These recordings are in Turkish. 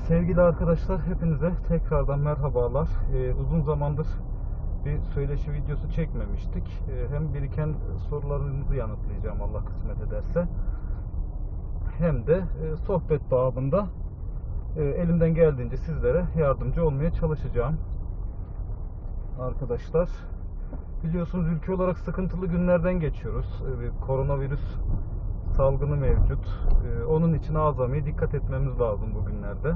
Sevgili arkadaşlar, hepinize tekrardan merhabalar. Uzun zamandır bir söyleşi videosu çekmemiştik. Hem biriken sorularınızı yanıtlayacağım Allah kısmet ederse. Hem de sohbet babında elimden geldiğince sizlere yardımcı olmaya çalışacağım. Arkadaşlar, biliyorsunuz ülke olarak sıkıntılı günlerden geçiyoruz. Bir koronavirüs salgını mevcut. Onun için azami dikkat etmemiz lazım bugünlerde.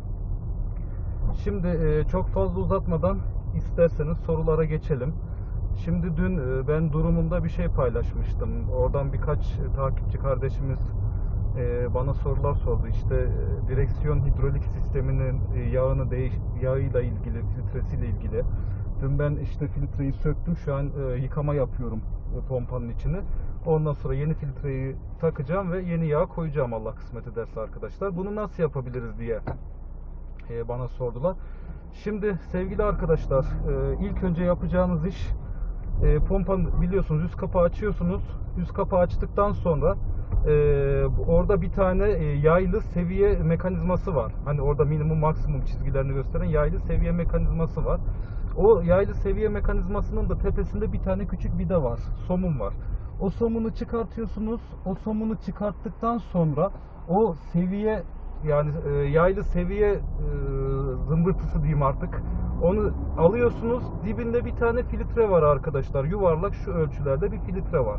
Şimdi çok fazla uzatmadan isterseniz sorulara geçelim. Şimdi dün ben durumumda bir şey paylaşmıştım. Oradan birkaç takipçi kardeşimiz bana sorular sordu. İşte direksiyon hidrolik sisteminin yağıyla ilgili, filtresiyle ilgili. Dün ben işte filtreyi söktüm. Şu an yıkama yapıyorum pompanın içini. Ondan sonra yeni filtreyi takacağım ve yeni yağ koyacağım Allah kısmet ederse arkadaşlar. Bunu nasıl yapabiliriz diye bana sordular. Şimdi sevgili arkadaşlar, ilk önce yapacağınız iş pompanın, biliyorsunuz üst kapağı açıyorsunuz. Üst kapağı açtıktan sonra orada bir tane yaylı seviye mekanizması var. Hani orada minimum maksimum çizgilerini gösteren yaylı seviye mekanizması var. O yaylı seviye mekanizmasının da tepesinde bir tane küçük vida var. Somun var. O somunu çıkartıyorsunuz. O somunu çıkarttıktan sonra o seviye, yani yaylı seviye zımbırtısı diyeyim artık, onu alıyorsunuz. Dibinde bir tane filtre var arkadaşlar. Yuvarlak şu ölçülerde bir filtre var.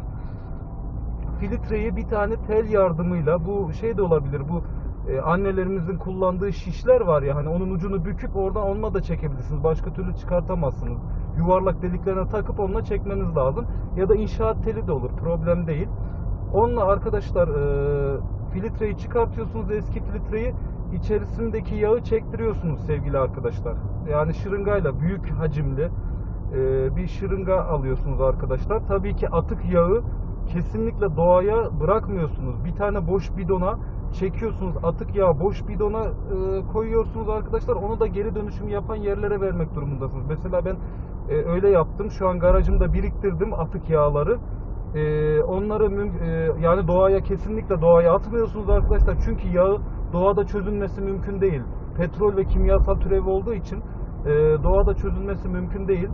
Filtreyi bir tane tel yardımıyla, bu şey de olabilir, bu annelerimizin kullandığı şişler var ya, hani onun ucunu büküp oradan onunla da çekebilirsiniz. Başka türlü çıkartamazsınız. Yuvarlak deliklerine takıp onunla çekmeniz lazım. Ya da inşaat teli de olur, problem değil. Onunla arkadaşlar filtreyi çıkartıyorsunuz, eski filtreyi, içerisindeki yağı çektiriyorsunuz sevgili arkadaşlar. Yani şırıngayla, büyük hacimli bir şırınga alıyorsunuz arkadaşlar. Tabii ki atık yağı kesinlikle doğaya bırakmıyorsunuz. Bir tane boş bidona çekiyorsunuz, atık yağı boş bidona koyuyorsunuz arkadaşlar. Onu da geri dönüşüm yapan yerlere vermek durumundasınız. Mesela ben öyle yaptım. Şu an garajımda biriktirdim atık yağları. Onları yani doğaya, kesinlikle doğaya atmıyorsunuz arkadaşlar. Çünkü yağı doğada çözülmesi mümkün değil. Petrol ve kimyasal türevi olduğu için doğada çözülmesi mümkün değil.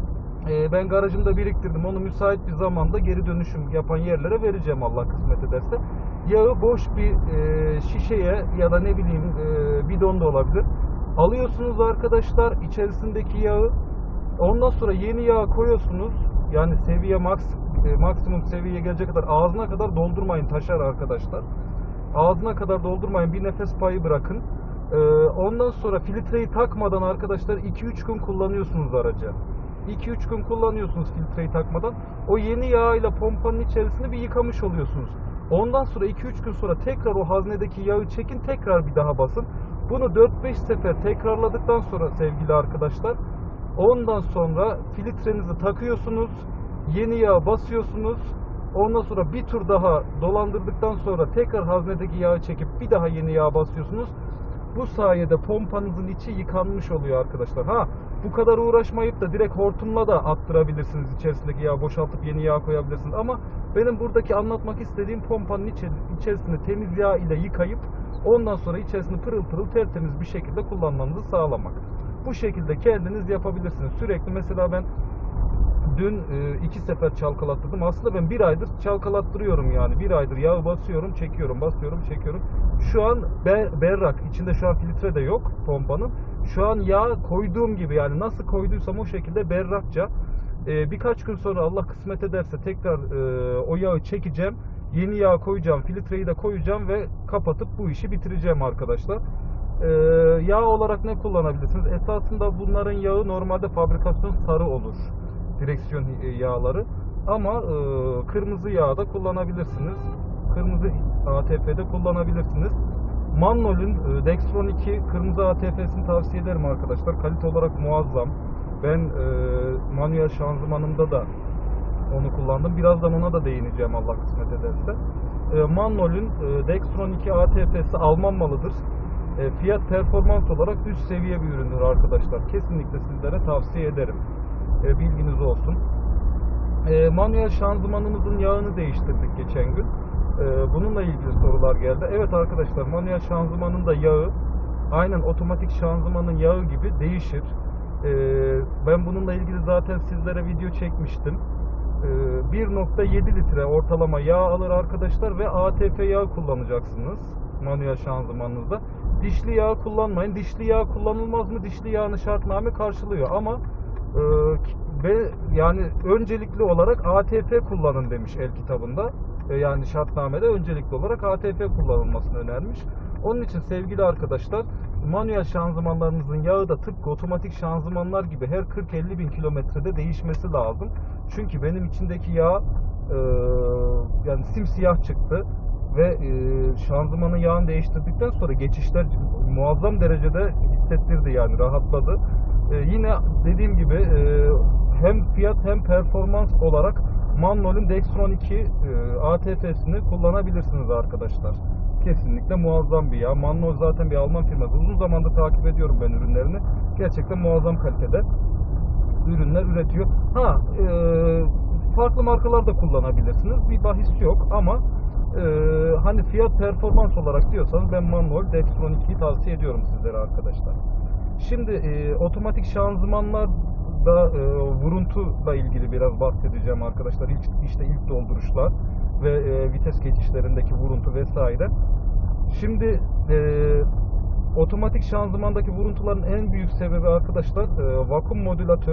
Ben garajımda biriktirdim. Onu müsait bir zamanda geri dönüşüm yapan yerlere vereceğim Allah kısmet ederse. Yağı boş bir şişeye ya da ne bileyim bidon da olabilir. Alıyorsunuz arkadaşlar içerisindeki yağı. Ondan sonra yeni yağ koyuyorsunuz. Yani seviye maksimum seviyeye gelecek kadar, ağzına kadar doldurmayın, taşar arkadaşlar. Ağzına kadar doldurmayın, bir nefes payı bırakın. Ondan sonra filtreyi takmadan arkadaşlar 2-3 gün kullanıyorsunuz aracı. 2-3 gün kullanıyorsunuz filtreyi takmadan. O yeni yağ ile pompanın içerisini bir yıkamış oluyorsunuz. Ondan sonra 2-3 gün sonra tekrar o haznedeki yağı çekin, tekrar bir daha basın. Bunu 4-5 sefer tekrarladıktan sonra sevgili arkadaşlar, ondan sonra filtrenizi takıyorsunuz, yeni yağ basıyorsunuz. Ondan sonra bir tur daha dolandırdıktan sonra tekrar haznedeki yağı çekip bir daha yeni yağ basıyorsunuz. Bu sayede pompanızın içi yıkanmış oluyor arkadaşlar. Bu kadar uğraşmayıp da direkt hortumla da attırabilirsiniz. İçerisindeki yağı boşaltıp yeni yağ koyabilirsiniz. Ama benim buradaki anlatmak istediğim, pompanın içerisini temiz yağ ile yıkayıp ondan sonra içerisini pırıl pırıl tertemiz bir şekilde kullanmanızı sağlamak. Bu şekilde kendiniz yapabilirsiniz. Sürekli, mesela ben dün 2 sefer çalkalattırdım. Aslında ben 1 aydır çalkalattırıyorum yani. 1 aydır yağı basıyorum, çekiyorum, basıyorum, çekiyorum. Şu an berrak. İçinde şu an filtre de yok pompanın. Şu an yağ koyduğum gibi, yani nasıl koyduysam o şekilde berrakça. Birkaç gün sonra Allah kısmet ederse tekrar o yağı çekeceğim. Yeni yağ koyacağım, filtreyi de koyacağım ve kapatıp bu işi bitireceğim arkadaşlar. Yağ olarak ne kullanabilirsiniz? Esasında bunların yağı normalde fabrikasyon sarı olur. Direksiyon yağları. Ama kırmızı yağ da kullanabilirsiniz. Kırmızı ATF'de kullanabilirsiniz. Mannol'ün Dextron 2 kırmızı ATF'sini tavsiye ederim arkadaşlar. Kalite olarak muazzam. Ben manuel şanzımanımda da onu kullandım. Birazdan ona da değineceğim Allah kısmet ederse. Mannol'ün Dextron 2 ATF'si Alman malıdır. Fiyat performans olarak üst seviye bir üründür arkadaşlar. Kesinlikle sizlere tavsiye ederim. Bilginiz olsun. Manuel şanzımanımızın yağını değiştirdik geçen gün. Bununla ilgili sorular geldi. Evet arkadaşlar, manuel şanzımanın da yağı aynen otomatik şanzımanın yağı gibi değişir. Ben bununla ilgili zaten sizlere video çekmiştim. 1.7 litre ortalama yağ alır arkadaşlar ve ATF yağı kullanacaksınız manuel şanzımanınızda. Dişli yağ kullanmayın. Dişli yağ kullanılmaz mı? Dişli yağını şartname karşılıyor ama ve yani öncelikli olarak ATF kullanın demiş el kitabında. Yani şartnamede öncelikli olarak ATF kullanılmasını önermiş. Onun için sevgili arkadaşlar, manuel şanzımanlarınızın yağı da tıpkı otomatik şanzımanlar gibi her 40-50 bin kilometrede değişmesi lazım. Çünkü benim içindeki yağ yani simsiyah çıktı ve şanzımanın yağını değiştirdikten sonra geçişler muazzam derecede hissettirdi, yani rahatladı. Yine dediğim gibi hem fiyat hem performans olarak Mannold'un Dextron 2 ATF'sini kullanabilirsiniz arkadaşlar. Kesinlikle muazzam bir yağ. Mannold zaten bir Alman firması. Uzun zamandır takip ediyorum ben ürünlerini. Gerçekten muazzam kalitede ürünler üretiyor. Farklı markalar da kullanabilirsiniz. Bir bahis yok ama hani fiyat performans olarak diyorsanız ben Mannold Dextron 2'yi tavsiye ediyorum sizlere arkadaşlar. Şimdi otomatik şanzımanlarda vuruntuyla ilgili biraz bahsedeceğim arkadaşlar. İlk dolduruşlar ve vites geçişlerindeki vuruntu vesaire. Şimdi otomatik şanzımandaki vuruntuların en büyük sebebi arkadaşlar vakum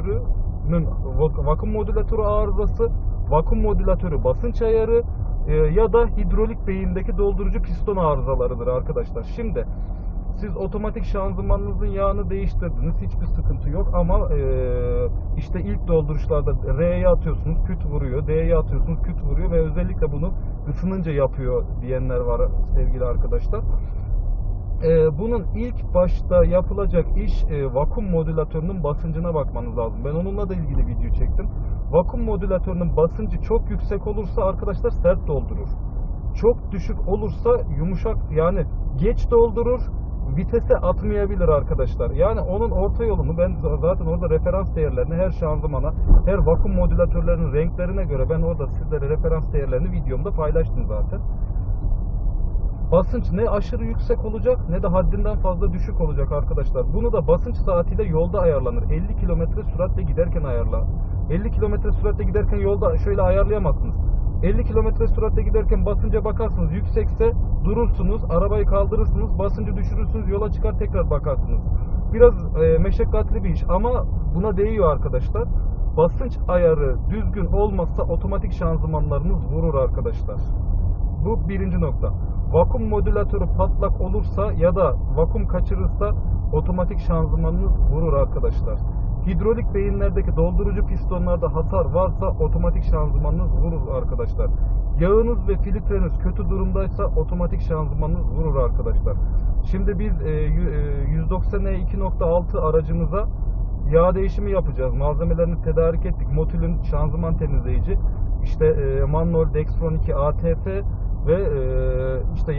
modülatörü arızası, vakum modülatörü basınç ayarı ya da hidrolik beyindeki doldurucu piston arızalarıdır arkadaşlar. Şimdi siz otomatik şanzımanınızın yağını değiştirdiniz, hiçbir sıkıntı yok ama işte ilk dolduruşlarda R'ye atıyorsunuz, küt vuruyor, D'ye atıyorsunuz, küt vuruyor ve özellikle bunu ısınınca yapıyor diyenler var sevgili arkadaşlar. Bunun ilk başta yapılacak iş vakum modülatörünün basıncına bakmanız lazım. Ben onunla da ilgili video çektim. Vakum modülatörünün basıncı çok yüksek olursa arkadaşlar sert doldurur. Çok düşük olursa yumuşak, yani geç doldurur, vitese atmayabilir arkadaşlar. Yani onun orta yolunu ben zaten orada referans değerlerini her şanzımana, her vakum modülatörlerinin renklerine göre ben orada sizlere referans değerlerini videomda paylaştım zaten. Basınç ne aşırı yüksek olacak ne de haddinden fazla düşük olacak arkadaşlar. Bunu da basınç saatiyle yolda ayarlanır. 50 km süratle giderken ayarla. 50 km süratle giderken yolda şöyle ayarlayamazsınız. 50 km süratle giderken basınca bakarsınız, yüksekse durursunuz, arabayı kaldırırsınız, basıncı düşürürsünüz, yola çıkar tekrar bakarsınız. Biraz meşakkatli bir iş ama buna değiyor arkadaşlar. Basınç ayarı düzgün olmazsa otomatik şanzımanlarınız vurur arkadaşlar. Bu birinci nokta. Vakum modülatörü patlak olursa ya da vakum kaçırırsa otomatik şanzımanınız vurur arkadaşlar. Hidrolik beyinlerdeki doldurucu pistonlarda hasar varsa otomatik şanzımanınız vurur arkadaşlar. Yağınız ve filtreniz kötü durumdaysa otomatik şanzımanınız vurur arkadaşlar. Şimdi biz 190E 2.6 aracımıza yağ değişimi yapacağız. Malzemelerini tedarik ettik. Motil'in şanzıman temizleyici, işte Mannold Dextron 2 ATF ve işte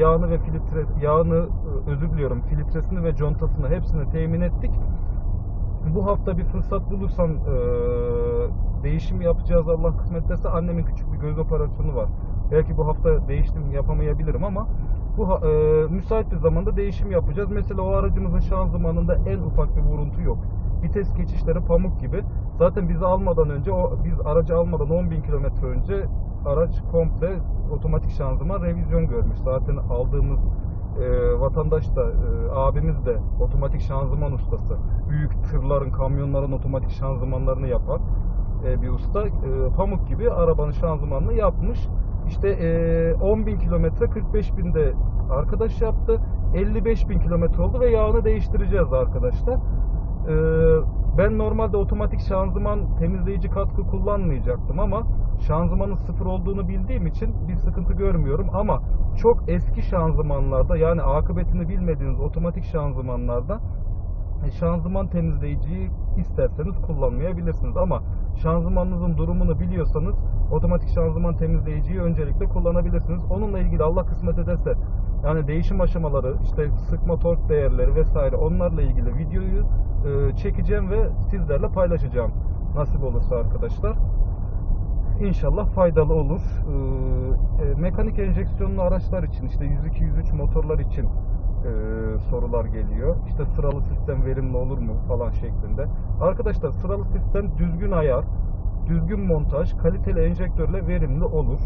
filtresini ve contasını hepsini temin ettik. Bu hafta bir fırsat bulursam değişim yapacağız Allah kısmet ederse. Annemin küçük bir göz operasyonu var. Belki bu hafta değişim yapamayabilirim ama bu müsait bir zamanda değişim yapacağız. Mesela o aracımızın şanzımanında en ufak bir vuruntu yok. Vites geçişleri pamuk gibi. Zaten biz aracı almadan 10.000 kilometre önce araç komple otomatik şanzıman revizyon görmüş. Zaten aldığımız vatandaş da abimiz de otomatik şanzıman ustası. Büyük tırların, kamyonların otomatik şanzımanlarını yapan bir usta. Pamuk gibi arabanın şanzımanını yapmış. İşte 10.000 kilometre 45.000'de arkadaş yaptı. 55.000 kilometre oldu ve yağını değiştireceğiz arkadaşlar. Ben normalde otomatik şanzıman temizleyici katkı kullanmayacaktım ama şanzımanın sıfır olduğunu bildiğim için bir sıkıntı görmüyorum ama çok eski şanzımanlarda, yani akıbetini bilmediğiniz otomatik şanzımanlarda şanzıman temizleyiciyi isterseniz kullanmayabilirsiniz ama şanzımanınızın durumunu biliyorsanız otomatik şanzıman temizleyiciyi öncelikle kullanabilirsiniz. Onunla ilgili Allah kısmet ederse, yani değişim aşamaları, işte sıkma tork değerleri vesaire, onlarla ilgili videoyu çekeceğim ve sizlerle paylaşacağım nasip olursa arkadaşlar. İnşallah faydalı olur. Mekanik enjeksiyonlu araçlar için, işte 102-103 motorlar için sorular geliyor. İşte sıralı sistem verimli olur mu falan şeklinde. Arkadaşlar sıralı sistem düzgün ayar, düzgün montaj, kaliteli enjektörle verimli olur.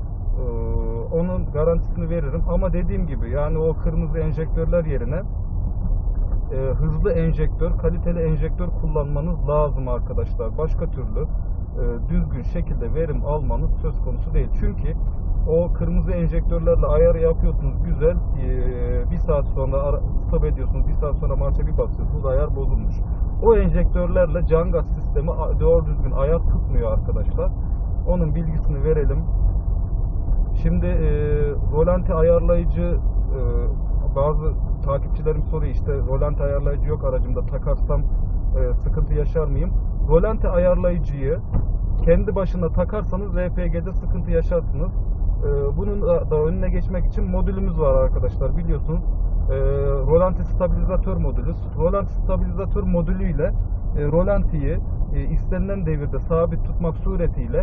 Onun garantisini veririm. Ama dediğim gibi yani o kırmızı enjektörler yerine hızlı enjektör, kaliteli enjektör kullanmanız lazım arkadaşlar. Başka türlü düzgün şekilde verim almanız söz konusu değil. Çünkü o kırmızı enjektörlerle ayarı yapıyorsunuz güzel. Bir saat sonra stop ediyorsunuz. Bir saat sonra marşa bir basıyorsunuz. Ayar bozulmuş. O enjektörlerle can gaz sistemi doğru düzgün ayar tutmuyor arkadaşlar. Onun bilgisini verelim. Şimdi rolanti ayarlayıcı bazı takipçilerim soruyor işte rolanti ayarlayıcı yok aracımda takarsam sıkıntı yaşar mıyım? Rolanti ayarlayıcıyı kendi başına takarsanız LPG'de sıkıntı yaşarsınız. Bunun da önüne geçmek için modülümüz var arkadaşlar biliyorsunuz. Rolanti stabilizatör modülü. Rolanti stabilizatör modülüyle rolantiyi istenilen devirde sabit tutmak suretiyle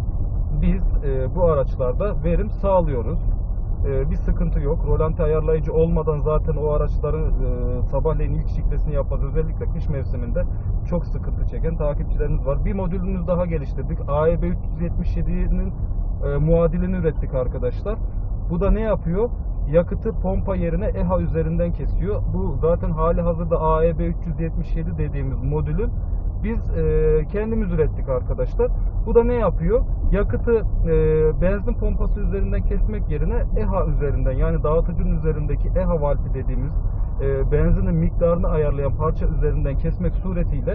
biz bu araçlarda verim sağlıyoruz. Bir sıkıntı yok. Rolanti ayarlayıcı olmadan zaten o araçların sabahleyin ilk şiklesini yapmaz. Özellikle kış mevsiminde çok sıkıntı çeken takipçilerimiz var. Bir modülümüz daha geliştirdik. AEB 377'nin muadilini ürettik arkadaşlar. Bu da ne yapıyor? Yakıtı pompa yerine EHA üzerinden kesiyor. Bu zaten hali hazırda AEB 377 dediğimiz modülün biz kendimiz ürettik arkadaşlar. Bu da ne yapıyor? Yakıtı benzin pompası üzerinden kesmek yerine EHA üzerinden yani dağıtıcının üzerindeki EHA valfi dediğimiz benzinin miktarını ayarlayan parça üzerinden kesmek suretiyle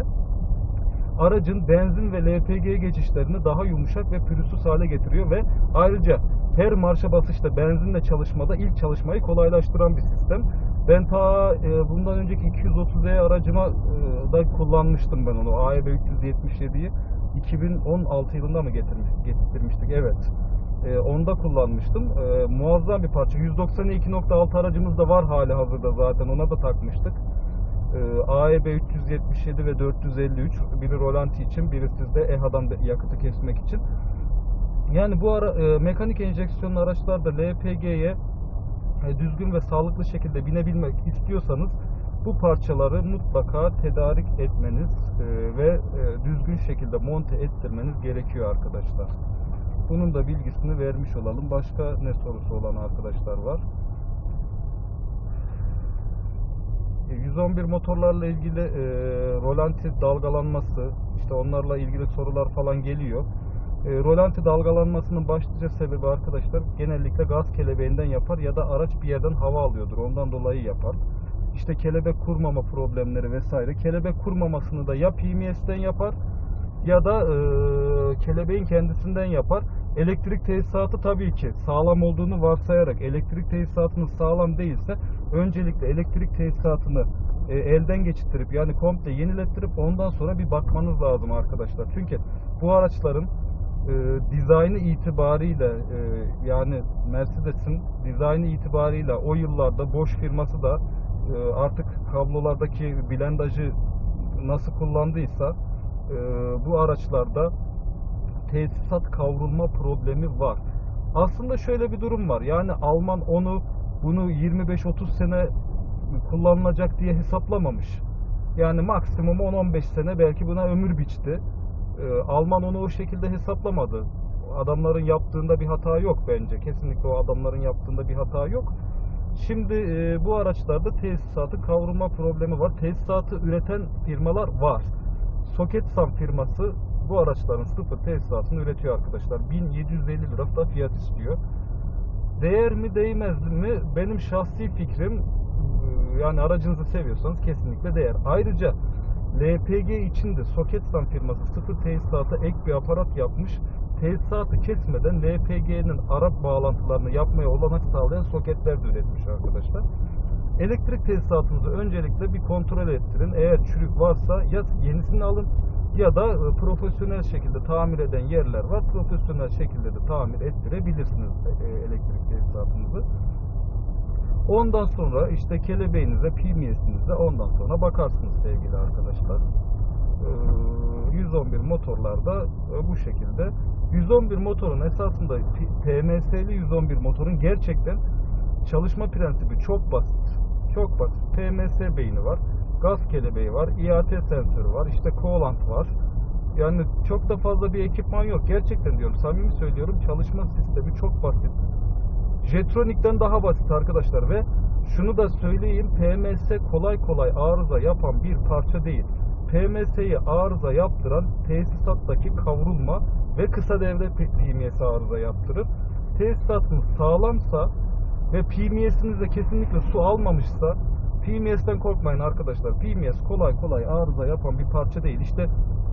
aracın benzin ve LPG geçişlerini daha yumuşak ve pürüzsüz hale getiriyor ve ayrıca her marşa basışta benzinle çalışmada ilk çalışmayı kolaylaştıran bir sistem. Ben ta bundan önceki 230E aracıma da kullanmıştım ben onu. AEB 377'yi 2016 yılında mı getirmiştik? Evet. Onda kullanmıştım. Muazzam bir parça. 192.6 aracımız da var hali hazırda zaten. Ona da takmıştık. AEB 377 ve 453. Biri rolanti için, biri sizde EHA'dan yakıtı kesmek için. Yani bu mekanik enjeksiyonlu araçlarda LPG'ye düzgün ve sağlıklı şekilde binebilmek istiyorsanız bu parçaları mutlaka tedarik etmeniz ve düzgün şekilde monte ettirmeniz gerekiyor arkadaşlar. Bunun da bilgisini vermiş olalım. Başka ne sorusu olan arkadaşlar var? 111 motorlarla ilgili rolanti dalgalanması, işte onlarla ilgili sorular falan geliyor. Rolanti dalgalanmasının başlıca sebebi arkadaşlar genellikle gaz kelebeğinden yapar ya da araç bir yerden hava alıyordur. Ondan dolayı yapar. İşte kelebek kurmama problemleri vesaire. Kelebek kurmamasını da ya PMS'den yapar ya da kelebeğin kendisinden yapar. Elektrik tesisatı tabii ki sağlam olduğunu varsayarak elektrik tesisatınız sağlam değilse öncelikle elektrik tesisatını elden geçirttirip yani komple yenilettirip ondan sonra bir bakmanız lazım arkadaşlar. Çünkü bu araçların dizaynı itibariyle yani Mercedes'in dizaynı itibariyle o yıllarda Bosch firması da artık kablolardaki blendajı nasıl kullandıysa bu araçlarda tesisat kavrulma problemi var. Aslında şöyle bir durum var. Yani Alman bunu 25-30 sene kullanılacak diye hesaplamamış. Yani maksimum 10-15 sene belki buna ömür biçti. Alman onu o şekilde hesaplamadı. Adamların yaptığında bir hata yok bence. Kesinlikle o adamların yaptığında bir hata yok. Şimdi bu araçlarda tesisatı kavrulma problemi var. Tesisatı üreten firmalar var. Soketsan firması bu araçların sıfır tesisatını üretiyor arkadaşlar. 1750 lira da fiyat istiyor. Değer mi değmez mi? Benim şahsi fikrim yani aracınızı seviyorsanız kesinlikle değer. Ayrıca LPG için de Soketsan firması sıfır tesisata ek bir aparat yapmış. Tesisatı kesmeden LPG'nin Arap bağlantılarını yapmaya olanak sağlayan soketler de üretmiş arkadaşlar. Elektrik tesisatınızı öncelikle bir kontrol ettirin. Eğer çürük varsa ya yenisini alın ya da profesyonel şekilde tamir eden yerler var. Profesyonel şekilde de tamir ettirebilirsiniz elektrik tesisatınızı. Ondan sonra işte kelebeğinize, PMS'inize ondan sonra bakarsınız sevgili arkadaşlar. 111 motorlarda bu şekilde. 111 motorun esasında TMS'li 111 motorun gerçekten çalışma prensibi çok basit. Çok basit. PMS beyni var. Gaz kelebeği var. IAT sensörü var. İşte coolant var. Yani çok da fazla bir ekipman yok. Gerçekten diyorum. Samimi söylüyorum. Çalışma sistemi çok basit. Jetronik'ten daha basit arkadaşlar ve şunu da söyleyeyim. PMS kolay kolay arıza yapan bir parça değil. PMS'yi arıza yaptıran tesisattaki kavrulma ve kısa devre PMS arıza yaptırır. Tesisatınız sağlamsa ve PMS'inizde kesinlikle su almamışsa PMS'ten korkmayın arkadaşlar. PMS kolay kolay arıza yapan bir parça değil. İşte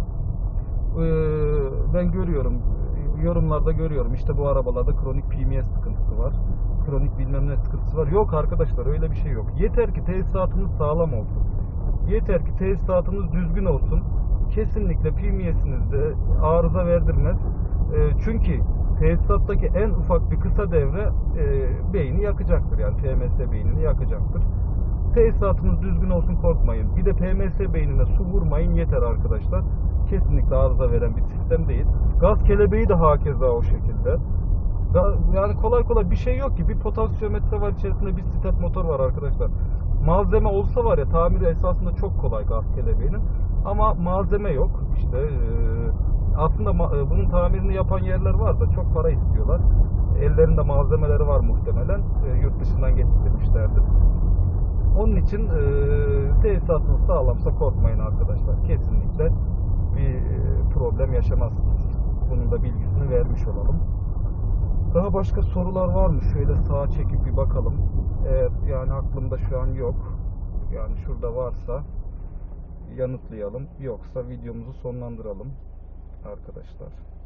ben görüyorum, yorumlarda görüyorum, işte bu arabalarda kronik PMS sıkıntısı var, kronik bilmem ne sıkıntısı var. Yok arkadaşlar, öyle bir şey yok. Yeter ki tesisatınız sağlam olsun. Yeter ki tesisatınız düzgün olsun. Kesinlikle PMS'inizde arıza verdirmez. Çünkü tesisattaki en ufak bir kısa devre beyni yakacaktır. Yani PMS beynini yakacaktır. Tesisatınız düzgün olsun, korkmayın. Bir de PMS beynine su vurmayın, yeter arkadaşlar. Kesinlikle arıza veren bir sistem değil. Gaz kelebeği de hakeza o şekilde. Yani kolay kolay bir şey yok ki. Bir potansiyometre var, içerisinde bir step motor var arkadaşlar. Malzeme olsa var ya, tamiri esasında çok kolay gaz kelebeğinin. Ama malzeme yok. İşte aslında bunun tamirini yapan yerler var da çok para istiyorlar. Ellerinde malzemeleri var muhtemelen. Yurt dışından getirmişlerdir. Onun için tesisatınız sağlamsa korkmayın arkadaşlar. Kesinlikle bir problem yaşamazsınız. Bunun da bilgisini vermiş olalım. Daha başka sorular var mı? Şöyle sağa çekip bir bakalım. Yani aklımda şu an yok. Yani şurada varsa yanıtlayalım. Yoksa videomuzu sonlandıralım arkadaşlar.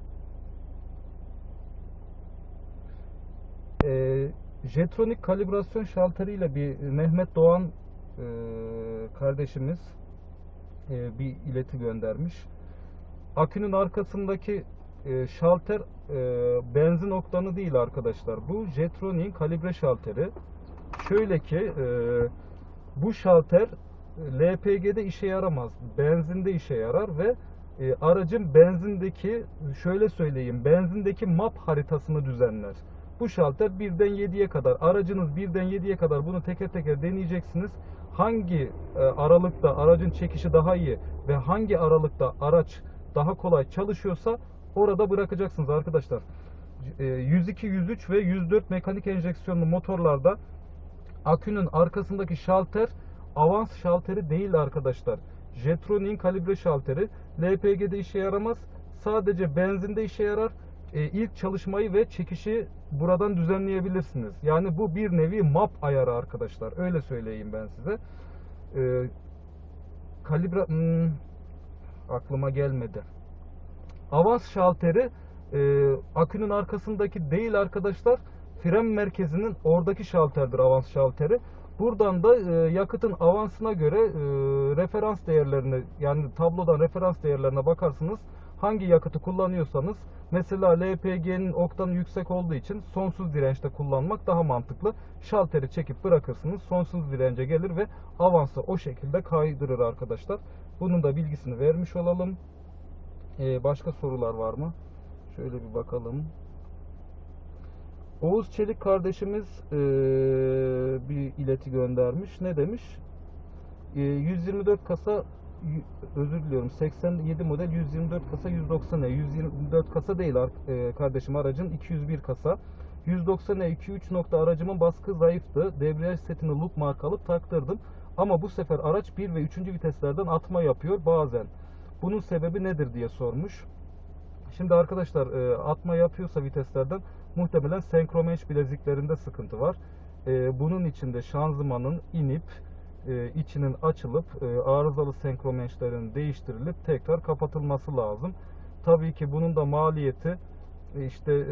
Jetronik kalibrasyon şalteriyle bir Mehmet Doğan kardeşimiz bir ileti göndermiş. Akünün arkasındaki şalter benzin oktanı değil arkadaşlar. Bu Jetronik'in kalibre şalteri. Şöyle ki bu şalter LPG'de işe yaramaz. Benzinde işe yarar ve aracın benzindeki, şöyle söyleyeyim, benzindeki map haritasını düzenler. Bu şalter 1'den 7'ye kadar, aracınız 1'den 7'ye kadar bunu teker teker deneyeceksiniz. Hangi aralıkta aracın çekişi daha iyi ve hangi aralıkta araç daha kolay çalışıyorsa orada bırakacaksınız arkadaşlar. 102, 103 ve 104 mekanik enjeksiyonlu motorlarda akünün arkasındaki şalter avans şalteri değil arkadaşlar. Jetronik'in kalibre şalteri. LPG'de işe yaramaz. Sadece benzinde işe yarar. İlk çalışmayı ve çekişi buradan düzenleyebilirsiniz. Yani bu bir nevi map ayarı arkadaşlar. Öyle söyleyeyim ben size. Kalibre aklıma gelmedi. Avans şalteri akünün arkasındaki değil arkadaşlar. Fren merkezinin oradaki şalterdir avans şalteri. Buradan da yakıtın avansına göre referans değerlerini, yani tablodan referans değerlerine bakarsınız. Hangi yakıtı kullanıyorsanız, mesela LPG'nin oktanı yüksek olduğu için sonsuz dirençte kullanmak daha mantıklı. Şalteri çekip bırakırsınız, sonsuz dirence gelir ve avansı o şekilde kaydırır arkadaşlar. Bunun da bilgisini vermiş olalım. Başka sorular var mı? Şöyle bir bakalım. Oğuz Çelik kardeşimiz bir ileti göndermiş. Ne demiş? 124 kasa, özür diliyorum, 87 model 124 kasa 190E. 124 kasa değil kardeşim, aracın 201 kasa. 190E 2.3 nokta, aracımın baskı zayıftı. Debriyaj setini loop marka alıp taktırdım. Ama bu sefer araç 1 ve 3. viteslerden atma yapıyor bazen. Bunun sebebi nedir diye sormuş. Şimdi arkadaşlar atma yapıyorsa viteslerden muhtemelen senkromenç bileziklerinde sıkıntı var. Bunun için de şanzımanın inip içinin açılıp arızalı senkromençlerin değiştirilip tekrar kapatılması lazım. Tabii ki bunun da maliyeti işte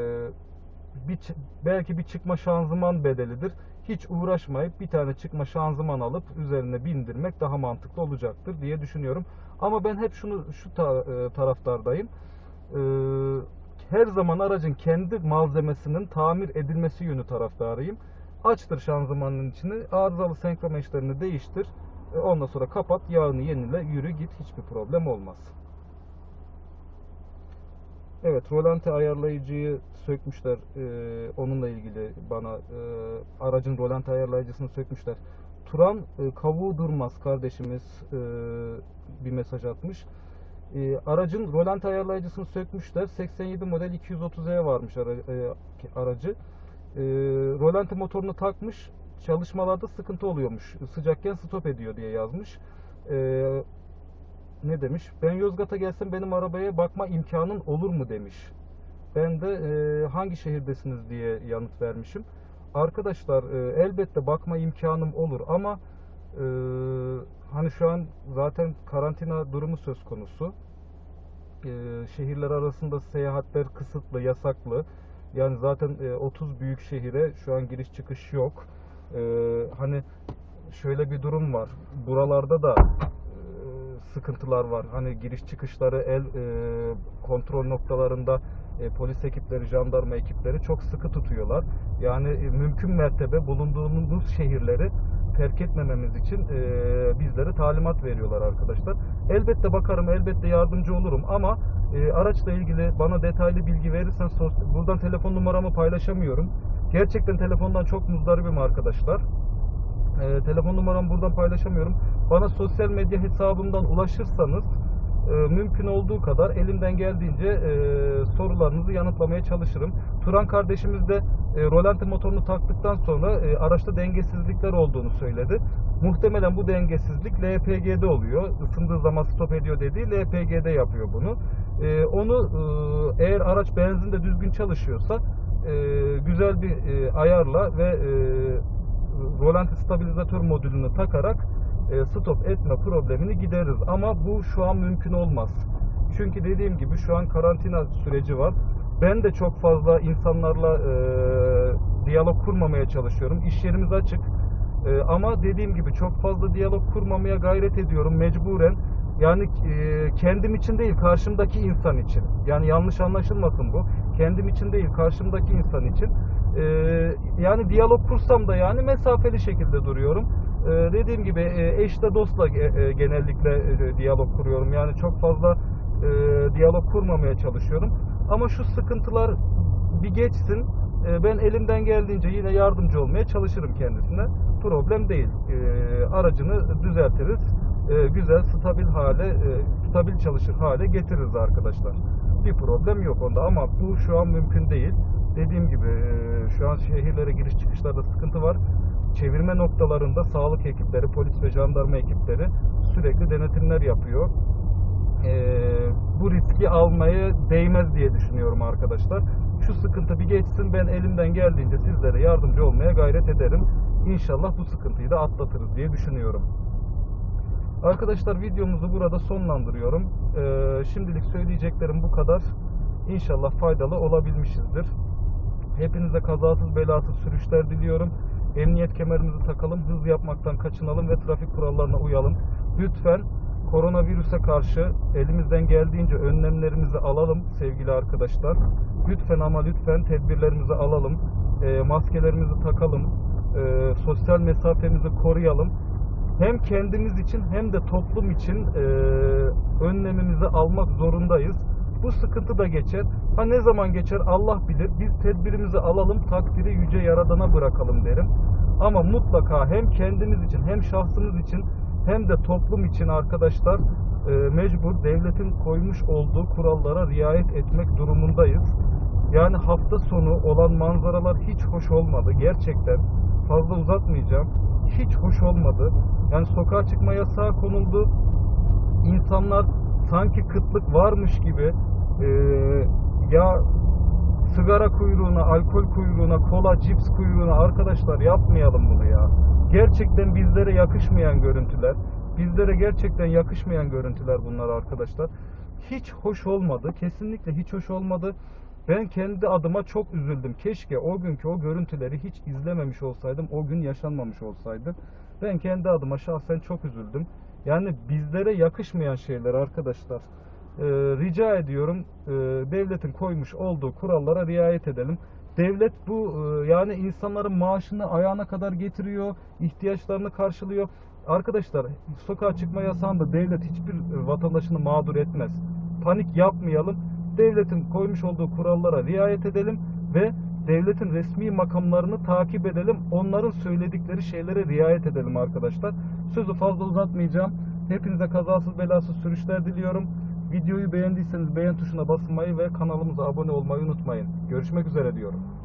belki bir çıkma şanzıman bedelidir. Hiç uğraşmayıp bir tane çıkma şanzıman alıp üzerine bindirmek daha mantıklı olacaktır diye düşünüyorum. Ama ben hep şu taraftardayım. Her zaman aracın kendi malzemesinin tamir edilmesi yönü taraftarıyım. Açtır şanzımanın içini, arızalı senkromençlerini değiştir. Ondan sonra kapat, yağını yenile, yürü git, hiçbir problem olmaz. Evet, rolanti ayarlayıcıyı sökmüşler. Onunla ilgili bana aracın rolanti ayarlayıcısını sökmüşler. Turan Kavuğu Durmaz kardeşimiz bir mesaj atmış. Aracın rolanti ayarlayıcısını sökmüşler. 87 model 230E varmış aracı. Rolanti motorunu takmış. Çalışmalarda sıkıntı oluyormuş. Sıcakken stop ediyor diye yazmış. Ne demiş? Ben Yozgat'a gelsem benim arabaya bakma imkanın olur mu demiş. Ben de hangi şehirdesiniz diye yanıt vermişim. Arkadaşlar elbette bakma imkanım olur ama hani şu an zaten karantina durumu söz konusu. Şehirler arasında seyahatler kısıtlı, yasaklı. Yani zaten 30 büyük şehire şu an giriş çıkış yok. Hani şöyle bir durum var. Buralarda da sıkıntılar var. Hani giriş çıkışları kontrol noktalarında polis ekipleri, jandarma ekipleri çok sıkı tutuyorlar. Yani mümkün mertebe bulunduğumuz şehirleri terk etmememiz için bizlere talimat veriyorlar arkadaşlar. Elbette bakarım, elbette yardımcı olurum ama araçla ilgili bana detaylı bilgi verirsen buradan telefon numaramı paylaşamıyorum. Gerçekten telefondan çok muzdaribim arkadaşlar. Telefon numaramı buradan paylaşamıyorum. Bana sosyal medya hesabımdan ulaşırsanız mümkün olduğu kadar elimden geldiğince sorularınızı yanıtlamaya çalışırım. Turan kardeşimiz de rolanti motorunu taktıktan sonra araçta dengesizlikler olduğunu söyledi. Muhtemelen bu dengesizlik LPG'de oluyor. Isındığı zaman stop ediyor dediği LPG'de yapıyor bunu. Onu eğer araç benzinde düzgün çalışıyorsa güzel bir ayarla ve rolanti stabilizatör modülünü takarak stop etme problemini gideriz. Ama bu şu an mümkün olmaz. Çünkü dediğim gibi şu an karantina süreci var. Ben de çok fazla insanlarla diyalog kurmamaya çalışıyorum. İş yerimiz açık. Ama dediğim gibi çok fazla diyalog kurmamaya gayret ediyorum mecburen. Yani kendim için değil, karşımdaki insan için. Yani yanlış anlaşılmasın bu. Kendim için değil, karşımdaki insan için. Yani diyalog kursam da yani mesafeli şekilde duruyorum. Dediğim gibi eşle dostla genellikle diyalog kuruyorum. Yani çok fazla diyalog kurmamaya çalışıyorum. Ama şu sıkıntılar bir geçsin. Ben elimden geldiğince yine yardımcı olmaya çalışırım kendisine. Problem değil. Aracını düzeltiriz. Güzel, stabil çalışır hale getiririz arkadaşlar. Bir problem yok onda ama bu şu an mümkün değil. Dediğim gibi şu an şehirlere giriş çıkışlarda sıkıntı var. Çevirme noktalarında sağlık ekipleri, polis ve jandarma ekipleri sürekli denetimler yapıyor. Bu riski almaya değmez diye düşünüyorum arkadaşlar. Şu sıkıntı bir geçsin, ben elimden geldiğince sizlere yardımcı olmaya gayret ederim. İnşallah bu sıkıntıyı da atlatırız diye düşünüyorum. Arkadaşlar videomuzu burada sonlandırıyorum. Şimdilik söyleyeceklerim bu kadar. İnşallah faydalı olabilmişizdir. Hepinize kazasız belasız sürüşler diliyorum. Emniyet kemerimizi takalım, hız yapmaktan kaçınalım ve trafik kurallarına uyalım. Lütfen koronavirüse karşı elimizden geldiğince önlemlerimizi alalım sevgili arkadaşlar. Lütfen ama lütfen tedbirlerimizi alalım. Maskelerimizi takalım. Sosyal mesafemizi koruyalım. Hem kendimiz için hem de toplum için önlemimizi almak zorundayız. Bu sıkıntı da geçer. Ha ne zaman geçer Allah bilir. Biz tedbirimizi alalım, takdiri yüce Yaradan'a bırakalım derim. Ama mutlaka hem kendimiz için hem şahsımız için hem de toplum için arkadaşlar mecbur devletin koymuş olduğu kurallara riayet etmek durumundayız. Yani hafta sonu olan manzaralar hiç hoş olmadı. Gerçekten fazla uzatmayacağım. Hiç hoş olmadı. Yani sokağa çıkma yasağı konuldu. İnsanlar sanki kıtlık varmış gibi ya sigara kuyruğuna, alkol kuyruğuna, kola, cips kuyruğuna arkadaşlar yapmayalım bunu ya. Gerçekten bizlere yakışmayan görüntüler. Bizlere gerçekten yakışmayan görüntüler bunlar arkadaşlar. Hiç hoş olmadı. Kesinlikle hiç hoş olmadı. Ben kendi adıma çok üzüldüm. Keşke o günkü o görüntüleri hiç izlememiş olsaydım. O gün yaşanmamış olsaydı. Ben kendi adıma şahsen çok üzüldüm. Yani bizlere yakışmayan şeyler arkadaşlar. Rica ediyorum devletin koymuş olduğu kurallara riayet edelim. Devlet bu yani insanların maaşını ayağına kadar getiriyor, ihtiyaçlarını karşılıyor. Arkadaşlar sokağa çıkma yasağında devlet hiçbir vatandaşını mağdur etmez. Panik yapmayalım. Devletin koymuş olduğu kurallara riayet edelim ve devletin resmi makamlarını takip edelim. Onların söyledikleri şeylere riayet edelim arkadaşlar. Sözü fazla uzatmayacağım. Hepinize kazasız belasız sürüşler diliyorum. Videoyu beğendiyseniz beğen tuşuna basmayı ve kanalımıza abone olmayı unutmayın. Görüşmek üzere diyorum.